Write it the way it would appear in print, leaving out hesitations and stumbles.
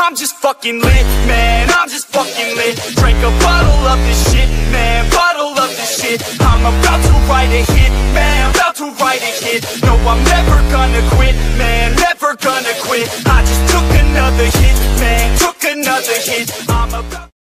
I'm just fucking lit, man, I'm just fucking lit. Drink a bottle of this shit, man, bottle of this shit. I'm about to write a hit, man, about to write a hit. No, I'm never gonna quit, man, never gonna quit.